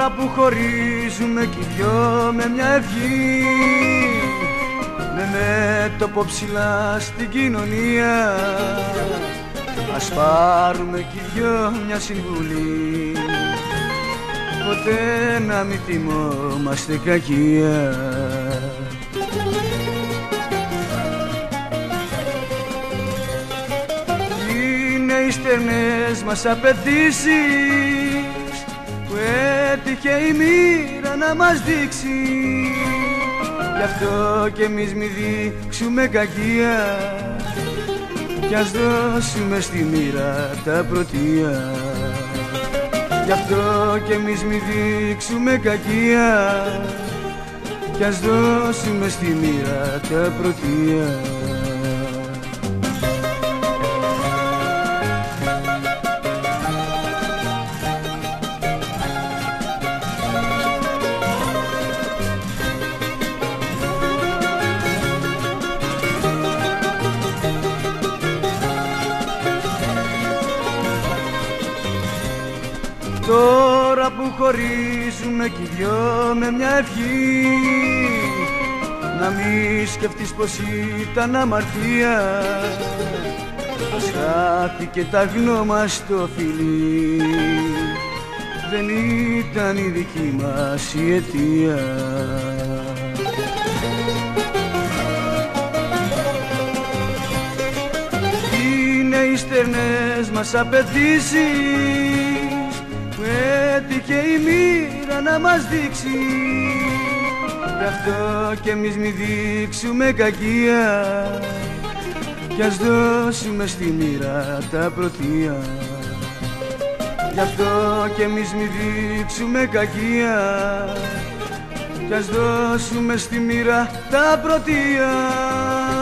Τώρα που χωρίζουμε κι οι δυο με μια ευχή, με μέτωπο ψηλά στην κοινωνία, ας πάρουμε κι οι δυο μια συμβουλή, ποτέ να μην θυμόμαστε κακία. Είναι οι στενές μας απαιτήσεις που έτυχε η μοίρα να μας δείξει, γι' αυτό κι εμείς μη δείξουμε κακία κι ας δώσουμε στη μοίρα τα πρωτεία. Γι' αυτό κι εμείς μη δείξουμε κακία κι ας δώσουμε στη μοίρα τα πρωτεία. Τώρα που χωρίζουμε κι οι δυο με μια ευχή, να μη σκεφτείς πως ήταν αμαρτία, πως χάθηκε τα γνώμα στο φιλί, δεν ήταν η δική μας η αιτία. Είναι οι στερνές μας απαιτήσεις που έτυχε η μοίρα να μας δείξει, γι' αυτό κι εμείς μη δείξουμε κακία κι ας δώσουμε στη μοίρα τα πρωτεία. Γι' αυτό κι εμείς μη δείξουμε κακία κι ας δώσουμε στη μοίρα τα πρωτεία.